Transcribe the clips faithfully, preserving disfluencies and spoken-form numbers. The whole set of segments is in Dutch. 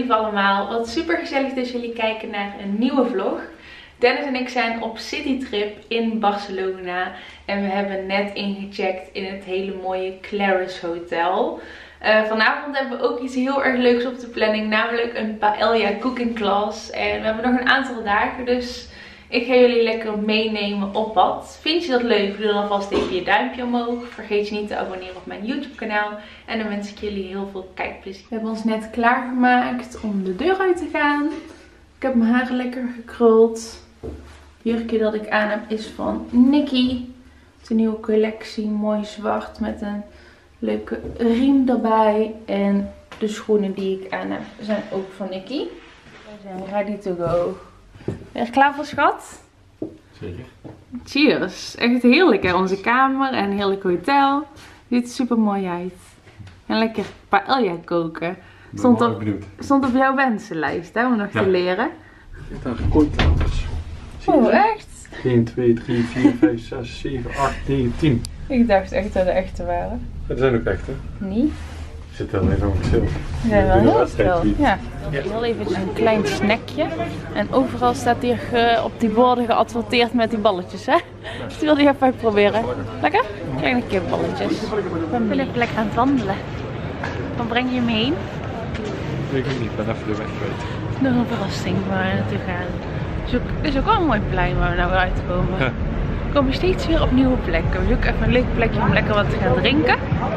lief allemaal. Wat super gezellig dat jullie kijken naar een nieuwe vlog. Dennis en ik zijn op citytrip in Barcelona. En we hebben net ingecheckt in het hele mooie Claris Hotel. Uh, vanavond hebben we ook iets heel erg leuks op de planning. Namelijk een paella cooking class. En we hebben nog een aantal dagen. Dus ik ga jullie lekker meenemen op pad. Vind je dat leuk? Doe dan alvast even je duimpje omhoog. Vergeet je niet te abonneren op mijn YouTube kanaal. En dan wens ik jullie heel veel kijkplezier. We hebben ons net klaargemaakt om de deur uit te gaan. Ik heb mijn haar lekker gekruld. Het jurkje dat ik aan heb is van Nicky. Het is een nieuwe collectie. Mooi zwart met een leuke riem erbij. En de schoenen die ik aan heb zijn ook van Nicky. We zijn ready to go. Ben je er klaar voor, schat? Zeker. Cheers. Echt heerlijk hè, onze kamer en een heerlijk hotel. Ziet er super mooi uit. En lekker paella koken. Stond op, stond op jouw wensenlijst hè, om nog ja. te leren. Ik heb gekookt. Oh echt? één, twee, drie, vier, vijf, zes, zeven, acht, negen, tien. Ik dacht echt dat de echte waren. Dat zijn ook echte. Nee. Ik zit wel even op stil. Ze zijn wel heel stil. Ja. Heel even een klein snackje. En overal staat hier ge, op die borden geadverteerd met die balletjes, hè? Dus die wilde je even proberen. Lekker? Kleine kipballetjes. Ik ben even lekker aan het wandelen. Waar breng je me heen? Weet ik niet, ik ben even de weg kwijt. Het is nog een verrassing waar we naartoe gaan. Het is ook, het is ook wel een mooi plein waar we nou weer uitkomen. Ja. We komen steeds weer op nieuwe plekken. We zoeken even een leuk plekje om lekker wat te gaan drinken.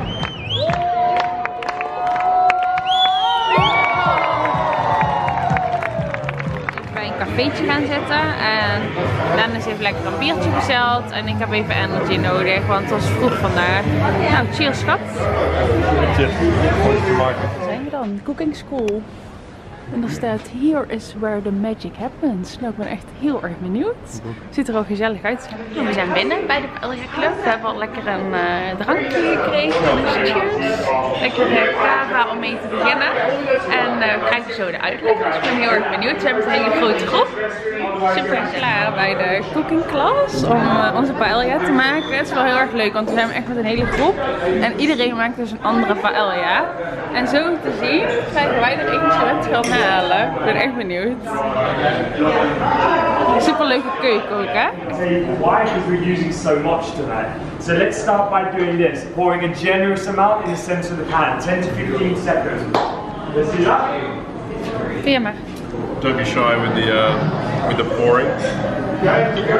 Beetje gaan zitten en Dennis heeft lekker een biertje besteld en ik heb even energy nodig, want het was vroeg vandaag. Nou, cheers schat. Cheers. Waar zijn we dan? Cooking School. En er staat here is where the magic happens. Nou, ik ben echt heel erg benieuwd. Ziet er al gezellig uit. Nou, we zijn binnen bij de Paella Club. We hebben al lekker een uh, drankje gekregen. Dus cheers. Lekker uh, cava om mee te beginnen. En uh, we krijgen zo de uitleg. Dus ik ben heel erg benieuwd. We hebben een hele grote groep. Super klaar bij de cooking class om uh, onze paella te maken. Het is wel heel erg leuk, want we zijn echt met een hele groep. En iedereen maakt dus een andere paella. En zo te zien krijgen wij er eentje met geld naar. Ik ben echt benieuwd. Super leuke keuken ook, hè? Why? Because we're using so much tonight. So let's start by doing this. Pouring a generous amount in the center of the pan. ten to fifteen seconds. Let's do that. Vind je maar. Don't be shy with the, uh, with the pouring. Okay, go.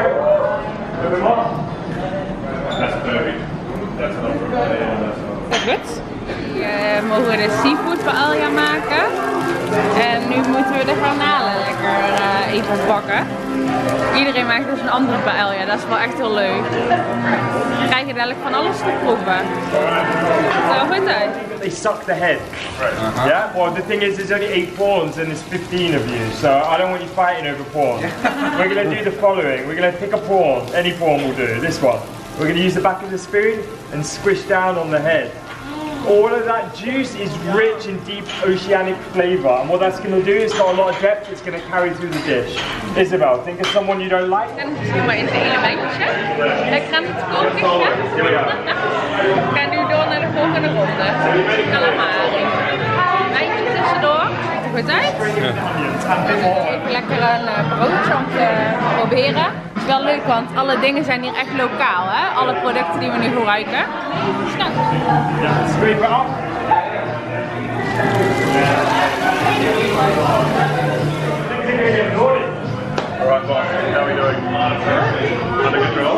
That's perfect. That's not perfect. Is dat goed? We uh, mogen de seafood paella maken. En nu moeten we de garnalen lekker uh, even bakken. Iedereen maakt dus een andere paella, dat is wel echt heel leuk. We krijgen dadelijk van alles te proeven. Het is wel goed uit. They suck the head. Right. Uh-huh. Yeah? Well, the thing is, there's only eight pawns and there's fifteen of you, so I don't want you fighting over pawns. We're going to do the following. We're going to pick a pawn. Any pawn will do. This one. We're going to use the back of the spoon and squish down on the head. All of that juice is rich in deep oceanic flavour, and what that's going to do is got a lot of depth. It's going to carry through the dish. Isabel, think of someone you don't like. En misschien maar in het elementje. Lekker aan het koken. Ik ga nu door naar de volgende ronde. Calamari. Wijntje tussendoor. Goed uit. Even lekker een broodje om te proberen. Het is wel leuk, want alle dingen zijn hier echt lokaal, hè? Alle producten die we nu gebruiken. Snap. Yeah, scrape it up. Alright, Bob, how are we doing? Under control?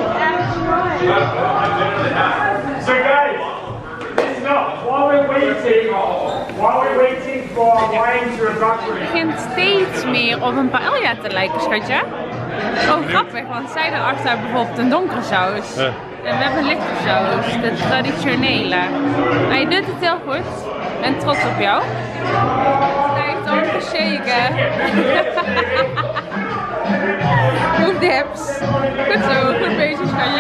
So guys, listen up. While we're waiting, while we're waiting for our wine to evaporate. Het begint steeds meer op een paella te lijken, schatje. Oh, grappig, want zij erachter hebben bijvoorbeeld een donkere saus. Ja. En we hebben een lichte saus, de traditionele. Maar je doet het heel goed. Ik ben trots op jou. Hij heeft ook gescheken. Move the hips. Goed zo, goed bezig, schatje.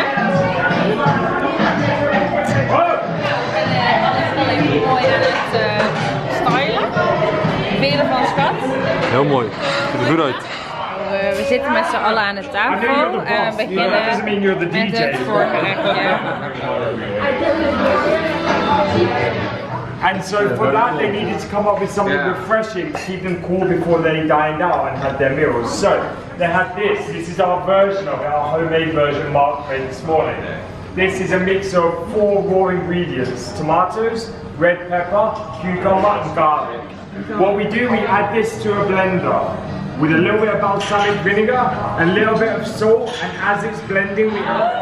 En uh, alles wel even mooi aan het uh, stylen. Velen van schat. Heel mooi, ziet er goed uit. We zitten met z'n allen aan de tafel en we beginnen met het voorgerechtje. And so for that they needed to come up with something yeah. refreshing to keep them cool before they dined out and had their meals. So they had this. This is our version of it, our homemade version Mark made this morning. This is a mix of four raw ingredients: tomatoes, red pepper, cucumber and garlic. What we do, we add this to a blender with a little bit of balsamic vinegar, a little bit of salt, and as it's blending we add...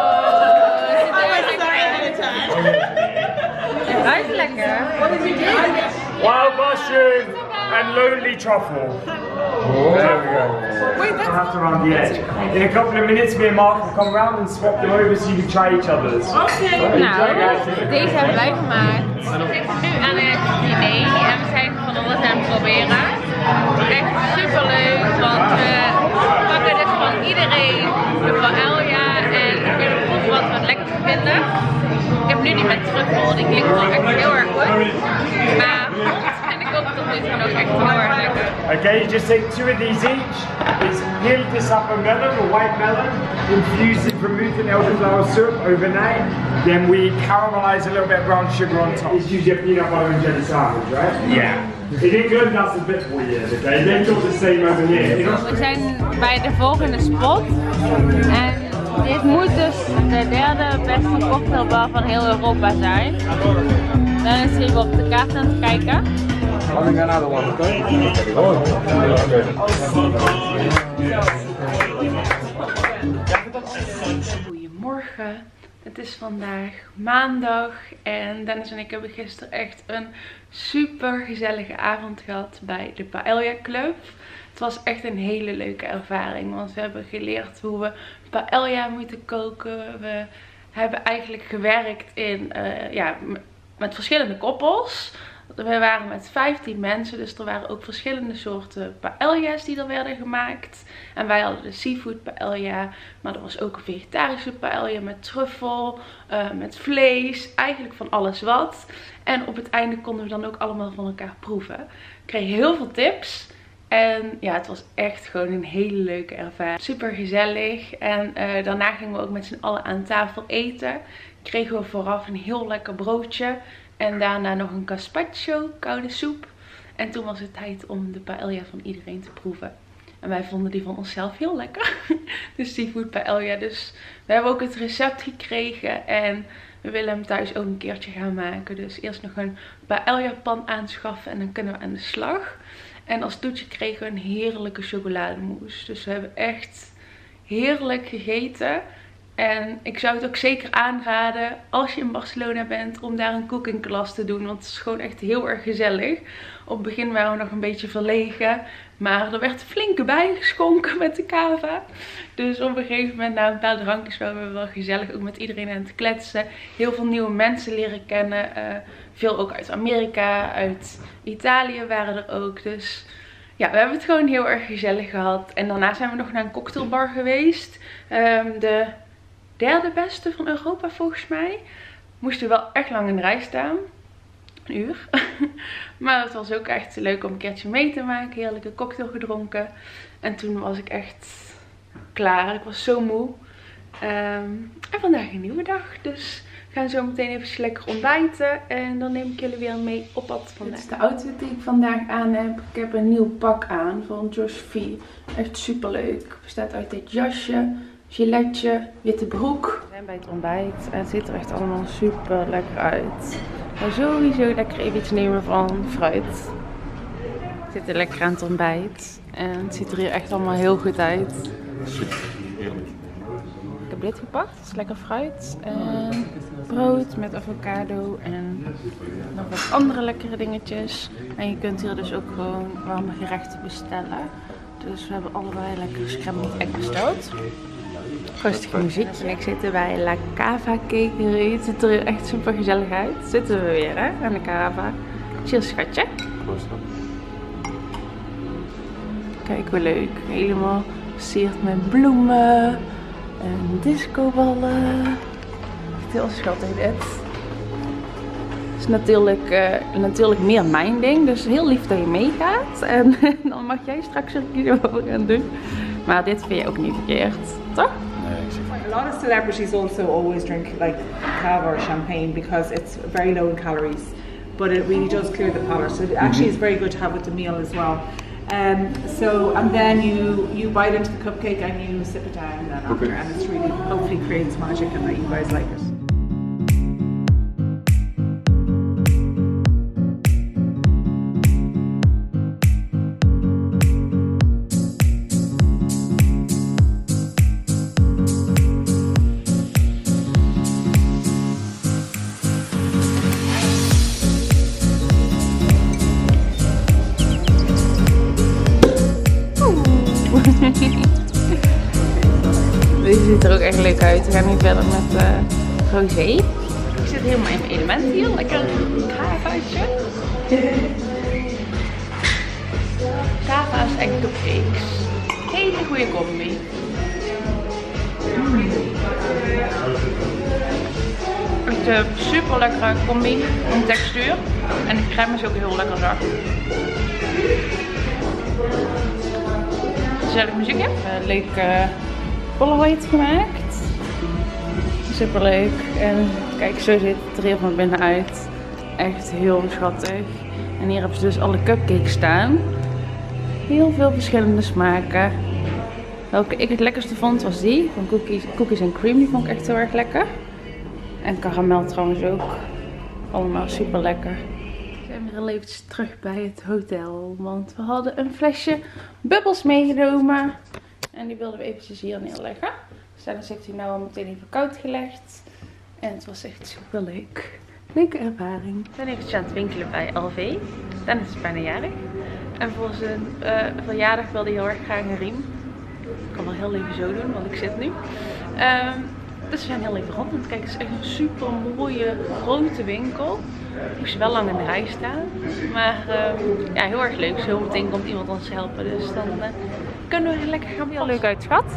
Ruikt lekker. Wat is het? Wild mushroom and lonely truffle. Oh. There we go. Wait, that's... Have to around the edge. In a couple of minutes, me and Mark will come around and swap them over so you can try each other's. Okay. Nou, deze hebben wij gemaakt. We zitten nu aan het diner en we zijn van alles aan het proberen. Echt super leuk, want we pakken dus van iedereen de paella en we kunnen proeven wat we het lekkerste vinden. Ik heb nu die met truffel, die klinkt wel echt heel erg goed. Maar dat vind ik ook tot nu toe nog echt heel erg lekker. Okay, you just take two of these each. It's peeled this up a melon, a white melon, infused it vermouth and elderflower syrup overnight. Then we caramelize a little bit of brown sugar on top. It's usually a peanut butter and jelly sandwich, right? Yeah. In England, that's a bit weird, okay? They do the same over here. We zijn bij de volgende spot. En dit moet dus de derde beste cocktailbar van heel Europa zijn. Dan is hier op de kaart aan het kijken. Goedemorgen. Het is vandaag maandag en Dennis en ik hebben gisteren echt een super gezellige avond gehad bij de Paella Club. Het was echt een hele leuke ervaring, want we hebben geleerd hoe we paella moeten koken. We hebben eigenlijk gewerkt in, uh, ja, met verschillende koppels. We waren met vijftien mensen, dus er waren ook verschillende soorten paella's die er werden gemaakt. En wij hadden de seafood paella, maar er was ook een vegetarische paella met truffel, uh, met vlees, eigenlijk van alles wat. En op het einde konden we dan ook allemaal van elkaar proeven. Ik kreeg heel veel tips. En ja, het was echt gewoon een hele leuke ervaring. Super gezellig. En uh, daarna gingen we ook met z'n allen aan tafel eten. Kregen we vooraf een heel lekker broodje. En daarna nog een gazpacho, koude soep. En toen was het tijd om de paella van iedereen te proeven. En wij vonden die van onszelf heel lekker. De seafood paella. Dus we hebben ook het recept gekregen. En we willen hem thuis ook een keertje gaan maken. Dus eerst nog een paella pan aanschaffen. En dan kunnen we aan de slag. En als toetje kregen we een heerlijke chocolademousse. Dus we hebben echt heerlijk gegeten. En ik zou het ook zeker aanraden als je in Barcelona bent om daar een cooking class te doen. Want het is gewoon echt heel erg gezellig. Op het begin waren we nog een beetje verlegen. Maar er werd flinke bijgeschonken met de cava. Dus op een gegeven moment na een paar drankjes waren we wel gezellig ook met iedereen aan het kletsen. Heel veel nieuwe mensen leren kennen. Uh, veel ook uit Amerika, uit Italië waren er ook. Dus ja, we hebben het gewoon heel erg gezellig gehad. En daarna zijn we nog naar een cocktailbar geweest. Um, de derde beste van Europa volgens mij. Moesten wel echt lang in de rij staan. Een uur. Maar het was ook echt leuk om een keertje mee te maken. Heerlijke cocktail gedronken. En toen was ik echt klaar. Ik was zo moe. Um, en vandaag een nieuwe dag. Dus we gaan zo meteen even lekker ontbijten. En dan neem ik jullie weer mee op pad vandaag. Dit is de outfit die ik vandaag aan heb. Ik heb een nieuw pak aan van Josh V. Echt super leuk. Bestaat uit dit jasje, giletje, witte broek. We zijn bij het ontbijt en het ziet er echt allemaal super lekker uit. Maar sowieso lekker even iets nemen van fruit. We zitten lekker aan het ontbijt en het ziet er hier echt allemaal heel goed uit. Ik heb dit gepakt, het is lekker fruit en brood met avocado en nog wat andere lekkere dingetjes. En je kunt hier dus ook gewoon warme gerechten bestellen. Dus we hebben allebei lekker scrambled egg besteld. Rustige muziekje. Ik zit bij La Cava Cakery. Het ziet er hier echt super gezellig uit. Zitten we weer hè, aan de Cava. Cheers schatje. Kijk hoe leuk. Helemaal versierd met bloemen. En discoballen. Echt heel schattig dit. Het is natuurlijk, uh, natuurlijk meer mijn ding. Dus heel lief dat je meegaat. En dan mag jij straks er kiezen wat we gaan doen. Maar dit vind je ook niet verkeerd, toch? A lot of celebrities also always drink like cava or champagne because it's very low in calories. but it really does clear the palate. So it actually is very good to have with the meal as well. Um, so and then you you bite into the cupcake and you sip it down then after, and it's really hopefully creates magic and that you guys like it. Deze ziet er ook echt leuk uit. We gaan nu verder met uh, rosé. Ik zit helemaal in mijn element hier. Lekker kavaatje. Kava's en cupcakes. Hele goede combi. Mm. Echt een super lekkere combi van textuur. En de crème is ook heel lekker zacht. Gezellig muziekje. Uh, leuk uh, Polaroid gemaakt. Super leuk. En kijk, zo ziet het er hier van binnenuit. Echt heel schattig. En hier hebben ze dus alle cupcakes staan. Heel veel verschillende smaken. Welke ik het lekkerste vond was die. Van cookies, cookies and cream. Die vond ik echt heel erg lekker. En karamel trouwens ook. Allemaal super lekker. We zijn weer heel eventjes terug bij het hotel. Want we hadden een flesje bubbels meegenomen. En die wilden we eventjes hier neerleggen. Dus Dennis heeft hij nou al meteen even koud gelegd. En het was echt super leuk. Leuke ervaring. We zijn eventjes aan het winkelen bij L V. Dennis is bijna jarig. En voor zijn uh, verjaardag wilde hij heel erg graag een riem. Ik kan wel heel even zo doen, want ik zit nu. Um, dus we zijn heel even rond. Want kijk, het is echt een super mooie grote winkel. Ik moest wel lang in de rij staan. Maar uh, ja, heel erg leuk. Zo meteen komt iemand ons helpen. Dus dan uh, kunnen we lekker gaan. Heel leuk uit, schat.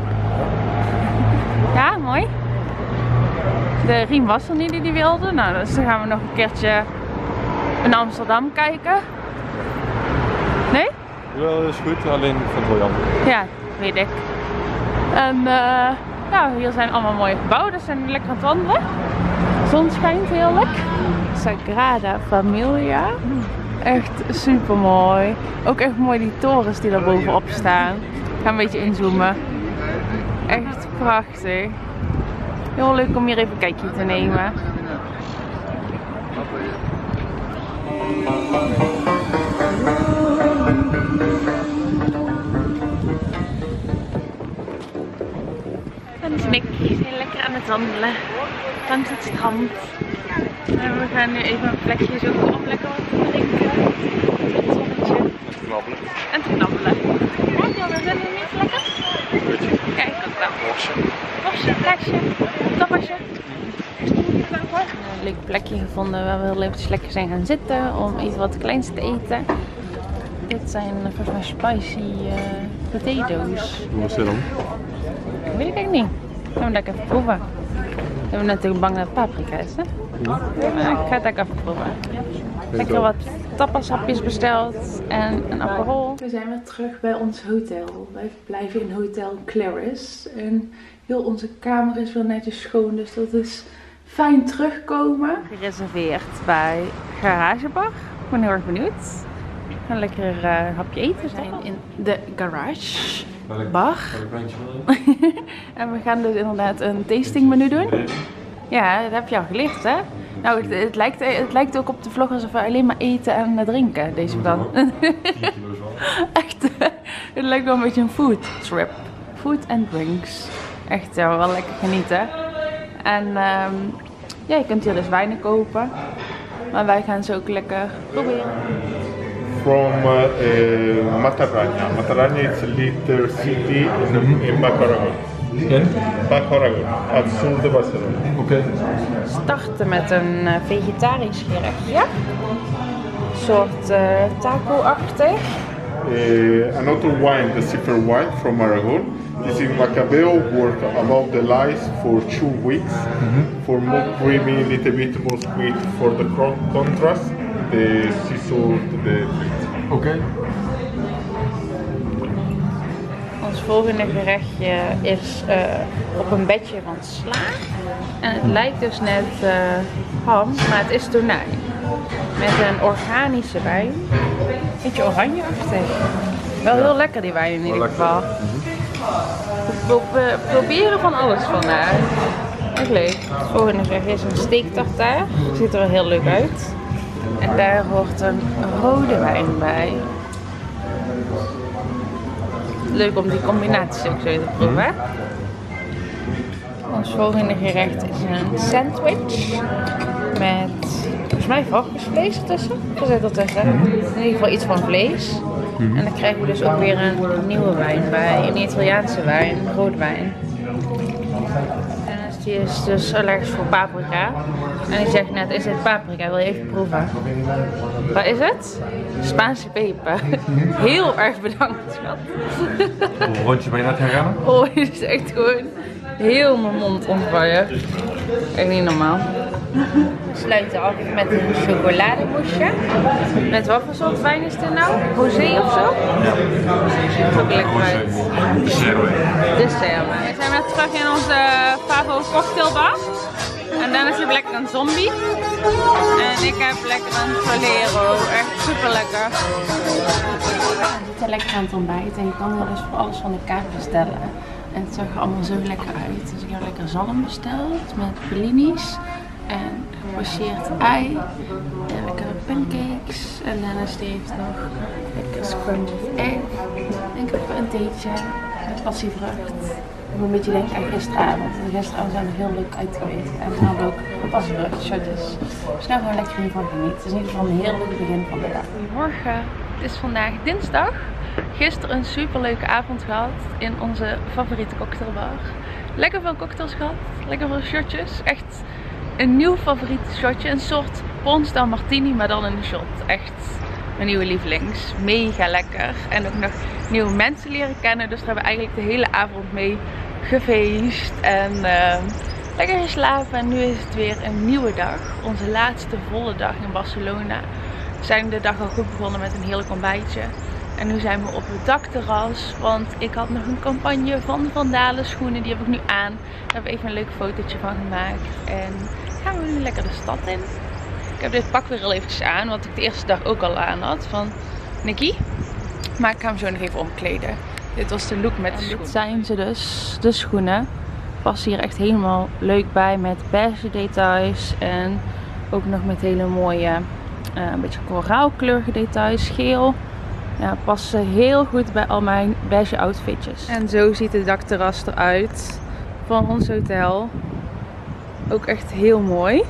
Ja, mooi. De riem was er niet die die wilde. Nou, dus dan gaan we nog een keertje in Amsterdam kijken. Nee? Ja, dat is goed. Alleen ik vind het wel jammer. Ja, weet ik. En uh, nou, hier zijn allemaal mooie gebouwen. Dus zijn we lekker aan het wandelen. De zon schijnt heerlijk. Sagrada Familia. Echt super mooi. Ook echt mooi die torens die daar bovenop staan. Ik ga een beetje inzoomen. Echt prachtig. Heel leuk om hier even een kijkje te nemen. En is Mick heel lekker aan het wandelen langs het strand. En we gaan nu even een plekje zoeken om lekker wat te drinken. Het zonnetje. En te knabbelen. En te knabbelen. Ja, we vinden het niet lekker. Kijk, ook wel. Worstje. Worstje, flesje, tappersje. Een leuk plekje gevonden waar we heel eventjes lekker zijn gaan zitten om even wat kleins te eten. Dit zijn volgens mij spicy uh, potatoes. Hoe was dit dan? Dat weet ik eigenlijk niet. Gaan we lekker even proeven. We hebben natuurlijk bang dat het paprika is, hè? Ja. Maar ik ga het lekker even proeven. Lekker wat tappashapjes besteld en een aperol. We zijn weer terug bij ons hotel. Wij blijven in Hotel Claris. En heel onze kamer is weer netjes schoon, dus dat is fijn terugkomen. Gereserveerd bij Garagebar. Ik ben heel erg benieuwd. We gaan lekker uh, een hapje eten. We zijn in de Garage Bar. En we gaan dus inderdaad een tastingmenu doen. Ja, dat heb je al geleerd, hè? Nou, het, het, lijkt, het lijkt ook op de vlog alsof we alleen maar eten en drinken, deze plan. Echt, het lijkt wel een beetje een food trip. Food and drinks. Echt, ja, wel lekker genieten. En um, ja, je kunt hier dus wijnen kopen. Maar wij gaan ze ook lekker proberen. From uh, uh, Matarranya. Matarranya is a little city in, in Bacaragon. In? Bacaragon, at sur de Barcelona. Oké. Okay. Starten met een uh, vegetarisch gerechtje. Een soort uh, taco-achtig. Uh, another wine, the Cipher wine from Aragon. Is in Macabeo, work above the lice for two weeks. Mm-hmm. For more creamy, little bit more sweet for the contrast. The scissor, the Oké. Okay. Ons volgende gerechtje is uh, op een bedje van sla. En het lijkt dus net uh, ham, maar het is tonijn. met een organische wijn. Beetje oranjeachtig. Wel heel lekker die wijn in ieder geval. We proberen van alles vandaag. Echt leuk. Het volgende gerecht is een steektartaar. Ziet er wel heel leuk uit. En daar hoort een rode wijn bij. Leuk om die combinaties ook zo te proeven. Ons volgende gerecht is een sandwich met volgens mij varkensvlees ertussen. Wat zit ertussen? In ieder geval iets van vlees. En dan krijgen we dus ook weer een nieuwe wijn bij, een Italiaanse wijn, een rode wijn. En die is dus allergisch voor paprika. En die zegt net, is dit paprika? Wil je even proeven? Wat is het? Spaanse peper. Heel erg bedankt, schat. Een rondje ben je net gaan rennen? Oh, dit is echt gewoon heel mijn mond ontvallen. Echt niet normaal. We sluiten af met een chocolademoesje. Met wat voor soort wijn is dit nou? Rosé of zo? Ja. Dat is ook lekker uit. Dessert. We zijn weer terug in onze Favo cocktailbar. En Dennis heeft lekker een zombie. En ik heb lekker een Solero. Echt super lekker. We zitten lekker aan het ontbijt en je kan er dus voor alles van de kaart bestellen. En het zag er allemaal zo lekker uit. Dus ik heb lekker zalm besteld met bellinis. En gepocheerd ei. En lekkere pancakes. En Dennis die heeft nog lekker scrambled egg. En ik heb een theetje met passievrucht. Ik moet een beetje denken aan gisteravond. Gisteravond zijn we heel leuk uit geweest. En we hadden ook een passievrucht shotjes. Dus nou gewoon lekker hiervan genieten. Het is in ieder geval een heel leuk begin van de dag. Goedemorgen. Het is vandaag dinsdag. Gisteren een super leuke avond gehad in onze favoriete cocktailbar. Lekker veel cocktails gehad. Lekker veel shotjes. Echt een nieuw favoriet shotje. Een soort Pornstar Martini, maar dan in een shot. Echt mijn nieuwe lievelings. Mega lekker. En ook nog nieuwe mensen leren kennen. Dus daar hebben we eigenlijk de hele avond mee gefeest. En uh, lekker geslapen. En nu is het weer een nieuwe dag. Onze laatste volle dag in Barcelona. We zijn de dag al goed begonnen met een heerlijk ontbijtje. En nu zijn we op het dakterras, want ik had nog een campagne van de Van Dalen schoenen, die heb ik nu aan. Daar heb ik even een leuk fotootje van gemaakt. En gaan we nu lekker de stad in. Ik heb dit pak weer al eventjes aan, wat ik de eerste dag ook al aan had van Nicky. Maar ik ga hem zo nog even omkleden. Dit was de look met de schoenen. Dit zijn ze dus, de schoenen. Passen hier echt helemaal leuk bij met beige details. En ook nog met hele mooie, uh, een beetje koraalkleurige details, geel. Ja, passen heel goed bij al mijn beige outfitjes. En zo ziet het dakterras eruit van ons hotel. Ook echt heel mooi.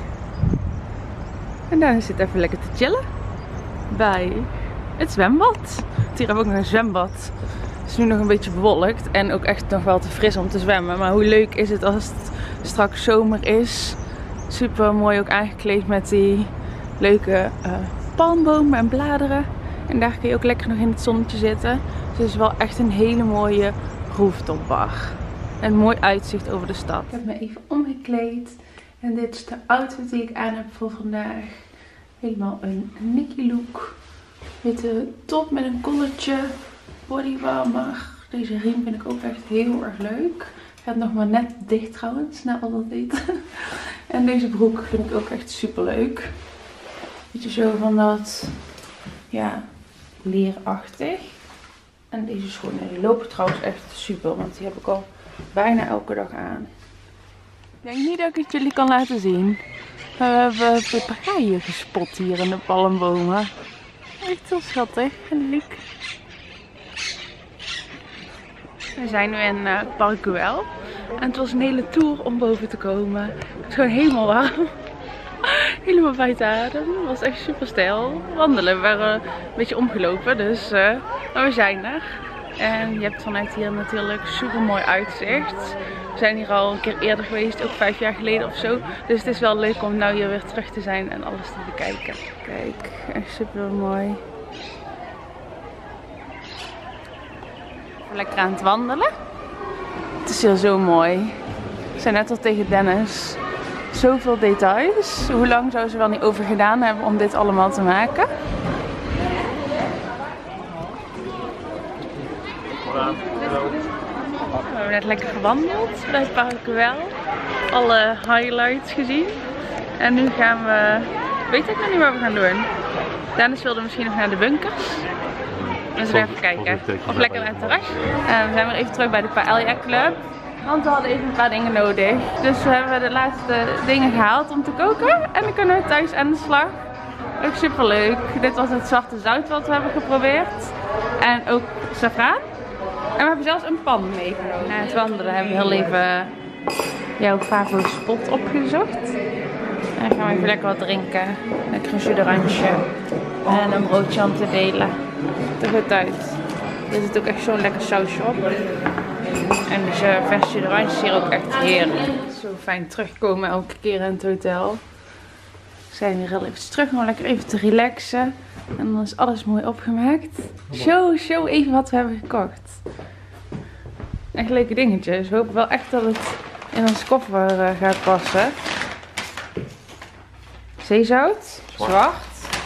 En daar zit even lekker te chillen bij het zwembad. Hier hebben we ook nog een zwembad. Het is nu nog een beetje bewolkt en ook echt nog wel te fris om te zwemmen. Maar hoe leuk is het als het straks zomer is. Super mooi ook aangekleed met die leuke uh, palmbomen en bladeren. En daar kun je ook lekker nog in het zonnetje zitten. Dus het is wel echt een hele mooie rooftopbar. En een mooi uitzicht over de stad. Ik heb me even omgekleed. En dit is de outfit die ik aan heb voor vandaag. Helemaal een Nicky look. Witte top met een collartje. Bodywarmer. Deze riem vind ik ook echt heel erg leuk. Gaat nog maar net dicht trouwens, na al dat eten. En deze broek vind ik ook echt super leuk. Beetje zo van dat, ja, leerachtig. En deze schoenen, die lopen trouwens echt super, want die heb ik al bijna elke dag aan. Ik denk niet dat ik het jullie kan laten zien. We hebben papegaaien gespot hier in de palmbomen. Echt heel schattig en leuk. We zijn nu in uh, Park Güell. En het was een hele tour om boven te komen. Het was gewoon helemaal warm. Helemaal buiten adem. Het was echt super stijl. Wandelen. We waren een beetje omgelopen. Dus uh, maar we zijn er. En je hebt vanuit hier natuurlijk super mooi uitzicht. We zijn hier al een keer eerder geweest. Ook vijf jaar geleden of zo. Dus het is wel leuk om nou hier weer terug te zijn en alles te bekijken. Kijk, echt super mooi. Lekker aan het wandelen. Het is hier zo mooi. Ik zei net al tegen Dennis. Zoveel details. Hoe lang zou ze wel niet over gedaan hebben om dit allemaal te maken? We hebben net lekker gewandeld bij Park Güell. Alle highlights gezien. En nu gaan we weet ik nog niet wat we gaan doen. Dennis wilde misschien nog naar de bunkers. We zullen even kijken. Of lekker naar het terras. Uh, we zijn weer even terug bij de Paella Club. Want we hadden even een paar dingen nodig. Dus we hebben de laatste dingen gehaald om te koken. En dan kunnen we thuis aan de slag. Ook super leuk. Dit was het zwarte zout wat we hebben geprobeerd. En ook saffraan. En we hebben zelfs een pan meegenomen. Na het wandelen hebben we heel even jouw Favo spot opgezocht. En dan gaan we even lekker wat drinken. Lekker een jus d'orange. En een broodje om te delen. Het er goed uit. Er zit ook echt zo'n lekker sausje op. En dus uh, vers jus d'orange is hier ook echt heerlijk. Zo fijn terugkomen elke keer in het hotel. We zijn hier heel even terug om lekker even te relaxen. En dan is alles mooi opgemaakt. Show, show even wat we hebben gekocht. Echt leuke dingetjes. We hopen wel echt dat het in ons koffer uh, gaat passen. Zeezout. Zwart. Zwart.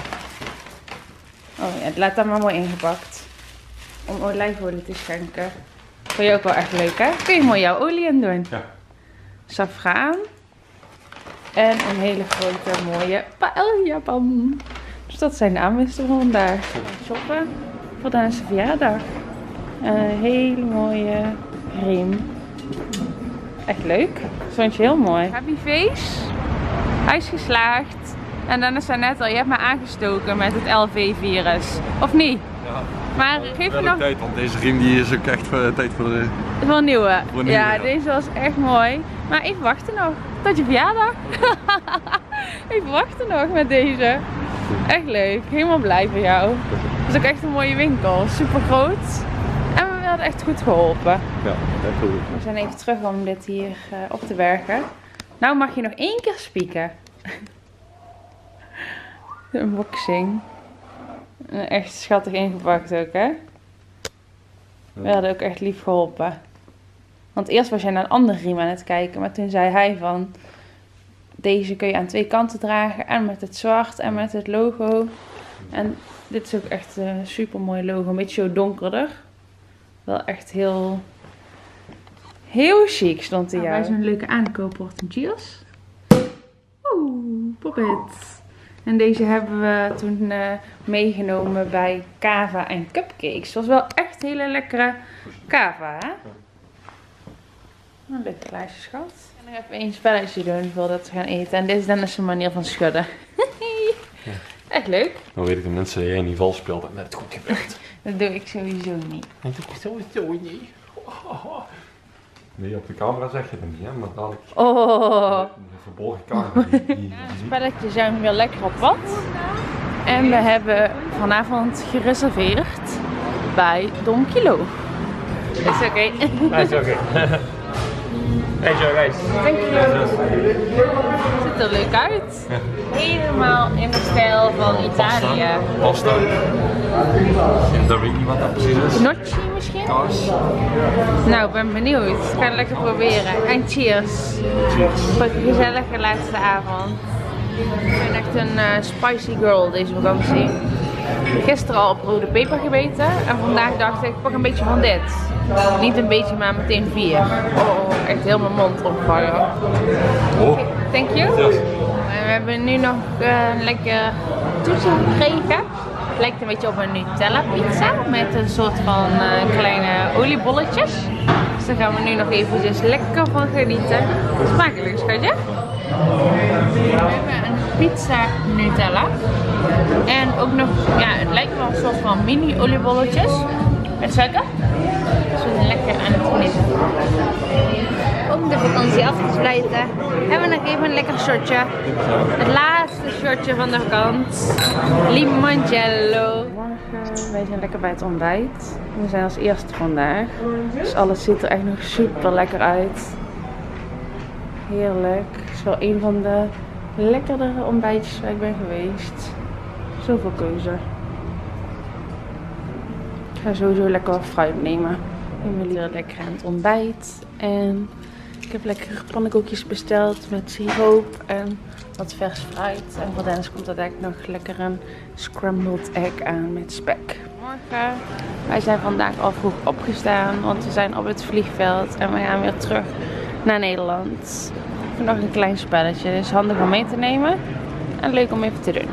Oh ja, laat dat maar mooi ingepakt. Om olijfolie te schenken. Vind je ook wel echt leuk, hè? Kun je mooi jouw olie in doen. Ja. Saffraan. En een hele grote mooie paella pan. Dus dat zijn de aanwinsten van vandaag. Shoppen voor Dennis' verjaardag. En een hele mooie riem. Echt leuk. Dat vond je heel mooi. Happy face. Hij is geslaagd. En Dennis zei net al, je hebt me aangestoken met het L V-virus. Of niet? Ja. Maar geef je nog... tijd, want deze riem die is ook echt voor, tijd voor de... Voor een nieuwe. Voor een nieuwe ja, ja, deze was echt mooi. Maar even wachten nog. Tot je verjaardag. Even wachten nog met deze. Echt leuk. Helemaal blij voor jou. Het is ook echt een mooie winkel. Super groot. En we werden echt goed geholpen. Ja, echt goed. We zijn even terug om dit hier uh, op te werken. Nou mag je nog één keer spieken. De unboxing. Echt schattig ingepakt ook, hè? We hadden ook echt lief geholpen. Want eerst was jij naar een andere riem aan het kijken. Maar toen zei hij van... Deze kun je aan twee kanten dragen. En met het zwart en met het logo. En dit is ook echt een super mooi logo. Een beetje zo donkerder. Wel echt heel... Heel chic stond hij. Nou, wij zijn een leuke aankoop. Wordt een cheers. Oeh, pop it. En deze hebben we toen uh, meegenomen bij Cava en Cupcakes. Het was wel echt hele lekkere Cava, hè? Een leuk glaasje, schat. En nog even een spelletje doen voordat we gaan eten. En dit is dan eens een manier van schudden. Ja. Echt leuk. Dan weet ik de mensen dat jij niet vals speelt en net goed gebeurt. Dat doe ik sowieso niet. Dat doe ik sowieso niet. Nee, op de camera zeg je het niet, hè? Maar dadelijk... Oh. Een verborgen camera. Die, die, die... Ja, het spelletje zijn weer lekker op pad. En we hebben vanavond gereserveerd bij Don Kilo. Is oké. Okay. That's okay. Enjoy, guys. Dankjewel. Ziet er leuk uit. Ja. Helemaal in de stijl van Italië. Pasta. En dan weet ik niet wat dat precies is. Gnocchi misschien? Kaas. Nou, ik ben benieuwd. Ik ga het lekker proberen. En cheers. Cheers. Voor een gezellige laatste avond. Ik ben echt een uh, spicy girl deze vakantie. Gisteren al op rode peper gebeten. En vandaag dacht ik, pak een beetje van dit. Niet een beetje, maar meteen vier. Oh, echt heel mijn mond opgevangen. Oh. Okay, thank you. Yes. En we hebben nu nog uh, een lekker toetje gekregen. Het lijkt een beetje op een Nutella pizza met een soort van uh, kleine oliebolletjes. Dus daar gaan we nu nog eventjes lekker van genieten. Smakelijk, schatje. We hebben een pizza Nutella. En ook nog, ja, het lijkt wel een soort van mini oliebolletjes. Met suiker. Dus we zijn lekker aan het genieten. Om de vakantie af te sluiten, hebben we nog even een lekker shotje. Het laatste shotje van de vakantie. Limoncello. Morgen, wij zijn lekker bij het ontbijt. We zijn als eerste vandaag. Dus alles ziet er echt nog super lekker uit. Heerlijk. Het is wel een van de lekkerdere ontbijtjes waar ik ben geweest. Zoveel keuze. Ik ga sowieso lekker wat fruit nemen. Ik ben hier lekker aan het ontbijt. En ik heb lekkere pannenkoekjes besteld met siroop en wat vers fruit. En voor Dennis komt uiteindelijk nog lekker een scrambled egg aan met spek. Morgen. Wij zijn vandaag al vroeg opgestaan, want we zijn op het vliegveld en we gaan weer terug naar Nederland. Nog een klein spelletje, dus handig om mee te nemen. En leuk om even te doen.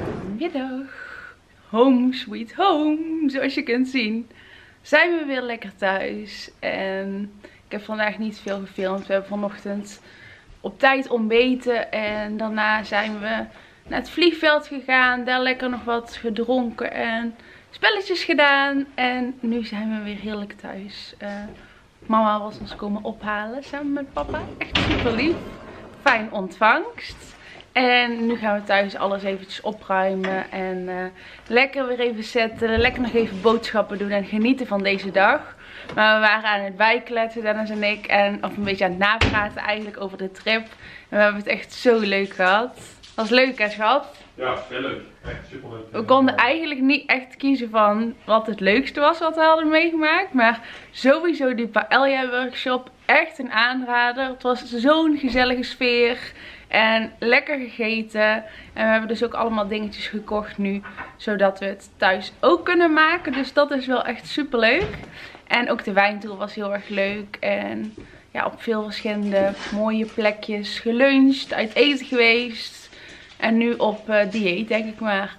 Middag. Home sweet home. Zoals je kunt zien. Zijn we weer lekker thuis. En ik heb vandaag niet veel gefilmd. We hebben vanochtend op tijd ontbeten. En daarna zijn we naar het vliegveld gegaan. Daar lekker nog wat gedronken. En spelletjes gedaan. En nu zijn we weer heerlijk thuis. Uh, mama was ons komen ophalen samen met papa. Echt super lief. Fijn ontvangst. En nu gaan we thuis alles eventjes opruimen. En uh, lekker weer even zetten. Lekker nog even boodschappen doen. En genieten van deze dag. Maar we waren aan het bijkletsen, Dennis en ik. En, of een beetje aan het napraten eigenlijk over de trip. En we hebben het echt zo leuk gehad. Was leuk hè schat? Ja, heel leuk. Echt super leuk. We konden eigenlijk niet echt kiezen van wat het leukste was wat we hadden meegemaakt. Maar sowieso die Paella workshop. Echt een aanrader. Het was zo'n gezellige sfeer. En lekker gegeten. En we hebben dus ook allemaal dingetjes gekocht nu. Zodat we het thuis ook kunnen maken. Dus dat is wel echt super leuk. En ook de wijntour was heel erg leuk. En ja, op veel verschillende mooie plekjes geluncht. Uit eten geweest. En nu op uh, dieet denk ik maar.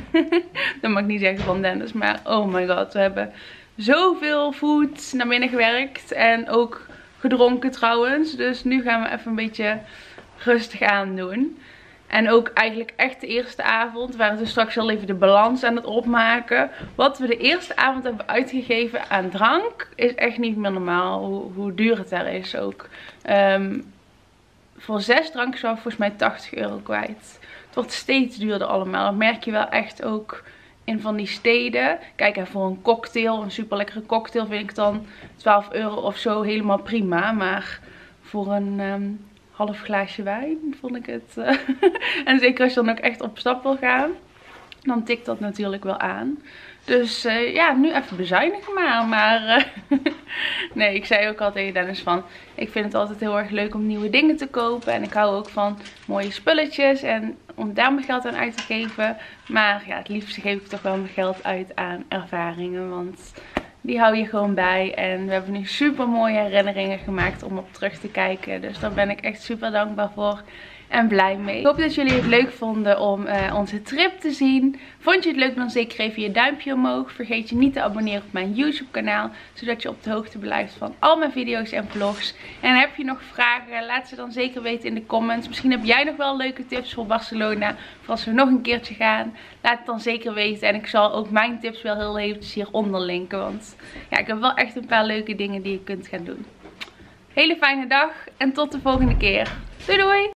Dat mag ik niet zeggen van Dennis. Maar oh my god. We hebben zoveel food naar binnen gewerkt. En ook gedronken trouwens. Dus nu gaan we even een beetje rustig aan doen. En ook eigenlijk echt de eerste avond. Waren we straks al even de balans aan het opmaken. Wat we de eerste avond hebben uitgegeven aan drank. Is echt niet meer normaal. Hoe, hoe duur het daar is ook. Um, voor zes dranken zou ik volgens mij tachtig euro kwijt. Het wordt steeds duurder allemaal. Dat merk je wel echt ook in van die steden. Kijk, en voor een cocktail. Een super lekkere cocktail vind ik dan twaalf euro of zo helemaal prima. Maar voor een Um, half glaasje wijn vond ik het. Uh, en zeker als je dan ook echt op stap wil gaan. Dan tikt dat natuurlijk wel aan. Dus uh, ja, nu even bezuinigen maar. Maar uh, nee, ik zei ook al tegen Dennis van. Ik vind het altijd heel erg leuk om nieuwe dingen te kopen. En ik hou ook van mooie spulletjes. En om daar mijn geld aan uit te geven. Maar ja, het liefste geef ik toch wel mijn geld uit aan ervaringen. Want die hou je gewoon bij. En we hebben nu super mooie herinneringen gemaakt om op terug te kijken. Dus daar ben ik echt super dankbaar voor. En blij mee. Ik hoop dat jullie het leuk vonden om uh, onze trip te zien. Vond je het leuk, dan zeker even je duimpje omhoog. Vergeet je niet te abonneren op mijn YouTube kanaal. Zodat je op de hoogte blijft van al mijn video's en vlogs. En heb je nog vragen, laat ze dan zeker weten in de comments. Misschien heb jij nog wel leuke tips voor Barcelona. Voor als we nog een keertje gaan. Laat het dan zeker weten. En ik zal ook mijn tips wel heel eventjes hieronder linken. Want ja, ik heb wel echt een paar leuke dingen die je kunt gaan doen. Hele fijne dag en tot de volgende keer. Doei doei!